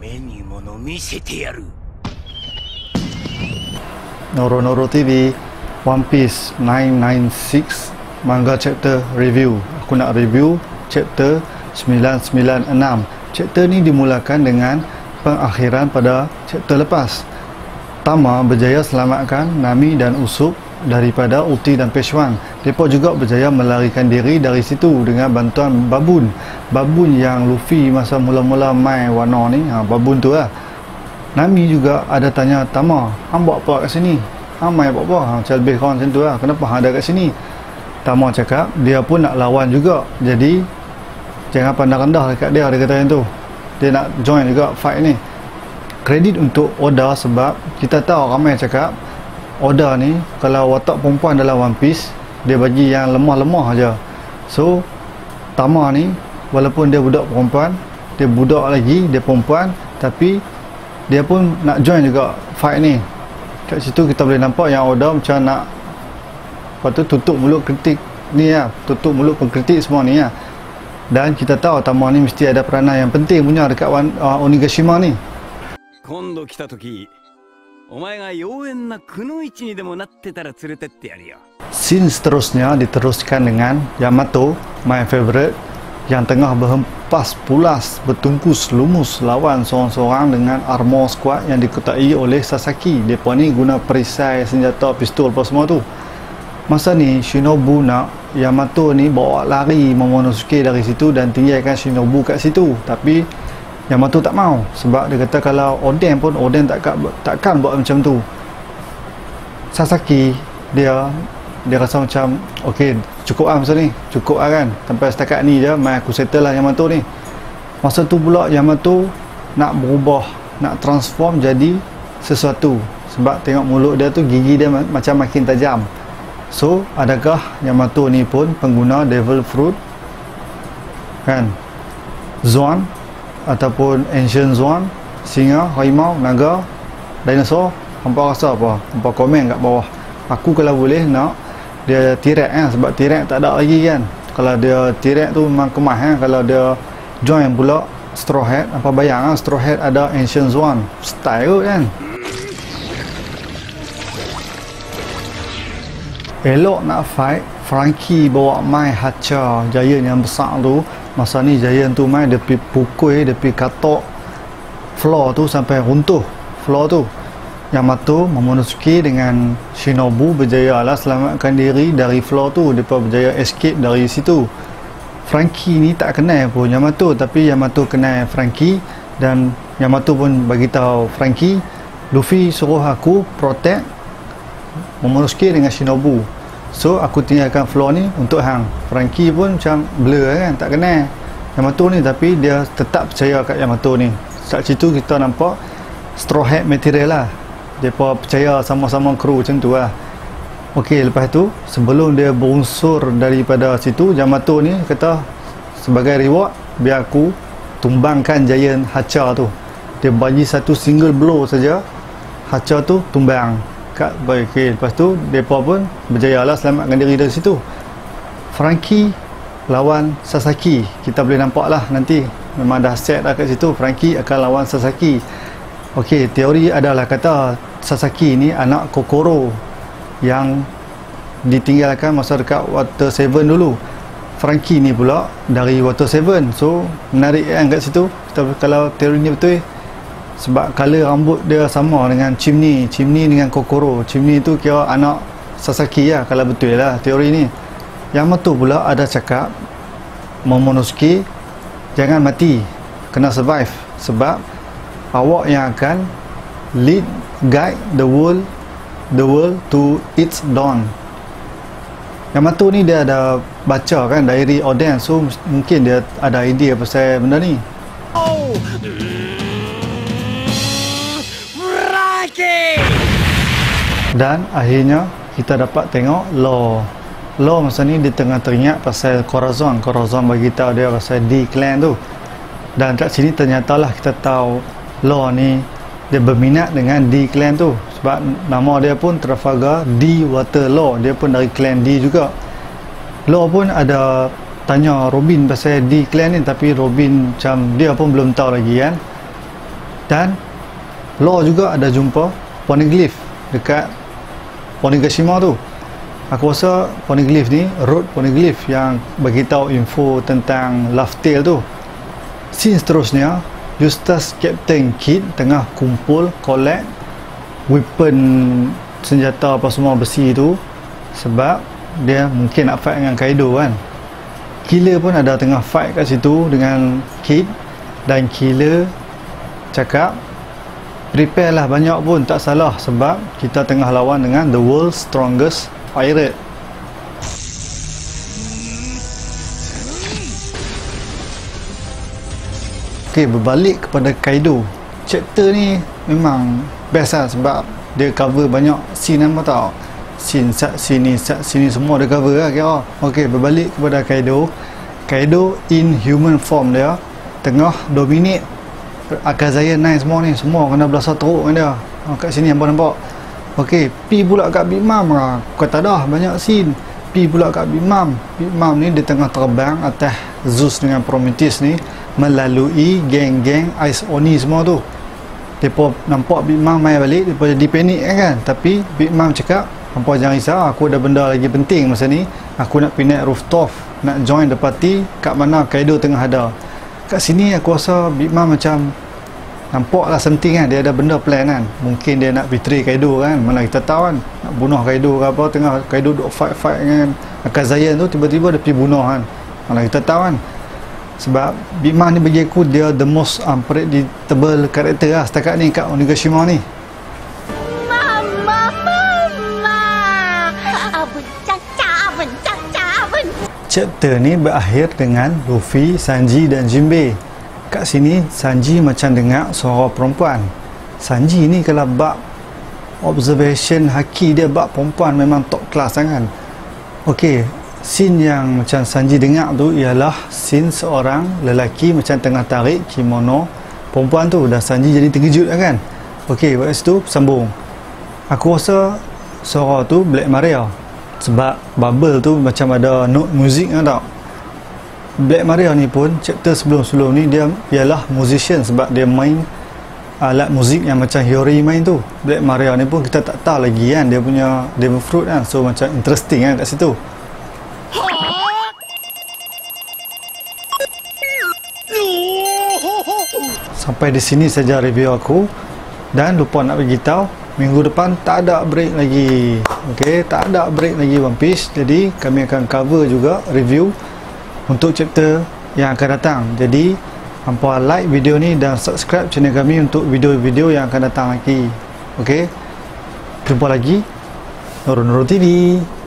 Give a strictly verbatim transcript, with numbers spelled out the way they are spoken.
Noro Noro T V One Piece nine nine six Manga Chapter Review. Aku nak review Chapter sembilan sembilan enam. Chapter ni dimulakan dengan pengakhiran pada chapter lepas. Tama berjaya selamatkan Nami dan Usopp daripada Uti dan Peshwan. Mereka juga berjaya melarikan diri dari situ dengan bantuan babun. Babun yang Luffy masa mula-mula main warna ni, ha, babun tu lah. Nami juga ada tanya Tama, hang buat apa kat sini? Hang main buat apa? Ha, macam lebih kurang macam tu lah. Kenapa hang ada kat sini? Tama cakap dia pun nak lawan juga. Jadi jangan pandang rendah dekat dia, dia kata macam tu. Dia nak join juga fight ni. Kredit untuk Oda sebab kita tahu ramai cakap Oda ni kalau watak perempuan dalam One Piece dia bagi yang lemah-lemah aja. So Tama ni walaupun dia budak perempuan, dia budak lagi, dia perempuan, tapi dia pun nak join juga fight ni. Kat situ kita boleh nampak yang Oda macam nak lepas tu tutup mulut kritik ni lah, tutup mulut pengkritik semua ni lah. Dan kita tahu Tama ni mesti ada peranan yang penting punya dekat uh, Onigashima ni. Kondo kita toki omae ga youen na kunoichi ni demo natte tara tsurutette yaru yo. Scene seterusnya diteruskan dengan Yamato, my favorite, yang tengah berhempas pulas bertungkus lumus lawan seorang-seorang dengan armor squad yang dikutai oleh Sasaki. Mereka ni guna perisai, senjata, pistol apa semua tu. Masa ni Shinobu nak Yamato ni bawa lari Momonosuke dari situ dan tinggalkan Shinobu kat situ. Tapi Yamato tak mau sebab dia kata kalau Oden pun Oden takkan, takkan buat macam tu. Sasaki dia dia rasa macam okey, cukup lah masa ni, cukup lah kan, sampai setakat ni je, mai aku settle lah Yamato ni. Masa tu pula Yamato nak berubah, nak transform jadi sesuatu sebab tengok mulut dia tu, gigi dia macam makin tajam. So adakah Yamato ni pun pengguna Devil Fruit kan, Zoan ataupun Ancient Zoan, singa, harimau, naga, dinosaur? Hampa rasa apa? Hampa komen kat bawah. Aku kalau boleh nak dia T-Rex kan, sebab T-Rex tak ada lagi kan. Kalau dia T-Rex tu memang kemas kan. Kalau dia join pula Straw Hat, apa bayang kan, Straw Hat ada Ancient Zoan, style kot kan. Elok nak fight, Franky bawa mai hacha Giant yang besar tu. Masa ni Giant tu mai dia pergi pukul, dia pergi katok floor tu sampai runtuh floor tu. Yamato, Momonosuke dengan Shinobu berjaya lah selamatkan diri dari floor tu. Mereka berjaya escape dari situ. Franky ni tak kenal pun Yamato, tapi Yamato kenal Franky. Dan Yamato pun bagi tahu Franky, Luffy suruh aku protect Momonosuke dengan Shinobu, so aku tinggalkan floor ni untuk hang. Franky pun macam blur kan, tak kenal Yamato ni, tapi dia tetap percaya kat Yamato ni. Kat situ kita nampak Straw Hat material lah, mereka percaya sama-sama kru macam tu lah. Ok, lepas tu sebelum dia berunsur daripada situ, Yamato ni kata sebagai reward biar aku tumbangkan Giant Hacha tu. Dia bagi satu single blow saja, Hacha tu tumbang kat baik. Okay, lepas tu mereka pun berjaya lah selamatkan diri dari situ. Franky lawan Sasaki, kita boleh nampak lah nanti, memang dah set lah kat situ, Franky akan lawan Sasaki. Ok, teori adalah kata Sasaki ni anak Kokoro yang ditinggalkan masa dekat Water seven dulu. Franky ni pula dari Water seven, so menarik kan kat situ. Kita, kalau teori ni betul, sebab color rambut dia sama dengan Chimney, Chimney dengan Kokoro. Chimney tu kira anak Sasaki lah kalau betul lah teori ni. Yamato pula ada cakap Momonosuke jangan mati, kena survive, sebab awak yang akan lead, guide the world the world to its dawn. Yamato ni dia ada baca kan diary Oden, so mungkin dia ada idea pasal benda ni. Oh. Dan akhirnya kita dapat tengok Law. Law masa ni dia tengah teringat pasal Corazon. Corazon bagi tahu dia pasal D-Clan tu. Dan kat sini ternyata lah kita tahu Law ni dia berminat dengan D-Clan tu, sebab nama dia pun Trafalgar D Water Law, dia pun dari clan D juga. Law pun ada tanya Robin pasal D-Clan ni, tapi Robin macam dia pun belum tahu lagi kan. Dan Law juga ada jumpa poneglyph dekat Onigashima tu. Aku rasa poneglyph ni road poneglyph yang beritahu info tentang Love Tale tu. Scene seterusnya, Eustace Captain Kidd tengah kumpul collect weapon, senjata apa semua besi tu, sebab dia mungkin nak fight dengan Kaido kan. Killer pun ada tengah fight kat situ dengan Kidd, dan Killer cakap prepare lah banyak pun tak salah, sebab kita tengah lawan dengan the world's strongest pirate. Ok, berbalik kepada Kaido. Chapter ni memang best lah, sebab dia cover banyak scene, apa tau, scene sat sini sat sini semua dia cover lah kira. Ok, berbalik kepada Kaido. Kaido in human form dia tengah dominate Akazaya nine semua ni, semua kena belasah teruk dengan dia. Oh, kat sini hampa nampak. Ok, pi pula kat Big Mom lah. Kata dah banyak scene. Pi pula kat Big Mom. Big Mom ni dia tengah terbang atas Zeus dengan Prometheus ni, melalui geng-geng Ice Oni semua tu. Mereka nampak Big Mom main balik, mereka jadi panik kan. Tapi Big Mom cakap, hampa jangan risau, aku ada benda lagi penting masa ni. Aku nak pergi naik rooftop, nak join the party kat mana Kaido tengah ada. Kat sini aku rasa Big Mom macam nampaklah something kan, dia ada benda plan kan. Mungkin dia nak betray Kaido kan, mana kita tahu kan, nak bunuh Kaido ke apa. Tengah Kaido duk fight-fight dengan Akazaya tu, tiba-tiba dia pergi bunuh kan, mana kita tahu kan. Sebab Big Mom ni bagi aku dia the most unpredictable karakter lah setakat ni kat Onigashima ni. Mama, mama, abun caca, abun caca, abun. Chapter ni berakhir dengan Luffy, Sanji dan Jinbei. Kat sini Sanji macam dengar suara perempuan. Sanji ni kalau bab observation haki dia, bab perempuan memang top class kan. Okey, scene yang macam Sanji dengar tu ialah scene seorang lelaki macam tengah tarik kimono perempuan tu, dan Sanji jadi terkejut kan. Okey, lepas tu sambung. Aku rasa suara tu Black Maria, sebab bubble tu macam ada note muzik kan tak. Black Maria ni pun chapter sebelum-sebelum ni dia ialah musician, sebab dia main alat muzik yang macam Hiyori main tu. Black Maria ni pun kita tak tahu lagi kan dia punya devil fruit kan, so macam interesting kan kat situ. Sampai di sini saja review aku, dan lupa nak bagi tahu minggu depan tak ada break lagi. Okey, tak ada break lagi One Piece, jadi kami akan cover juga review untuk chapter yang akan datang. Jadi hampa like video ni dan subscribe channel kami untuk video-video yang akan datang lagi. Okey, jumpa lagi Noro Noro T V.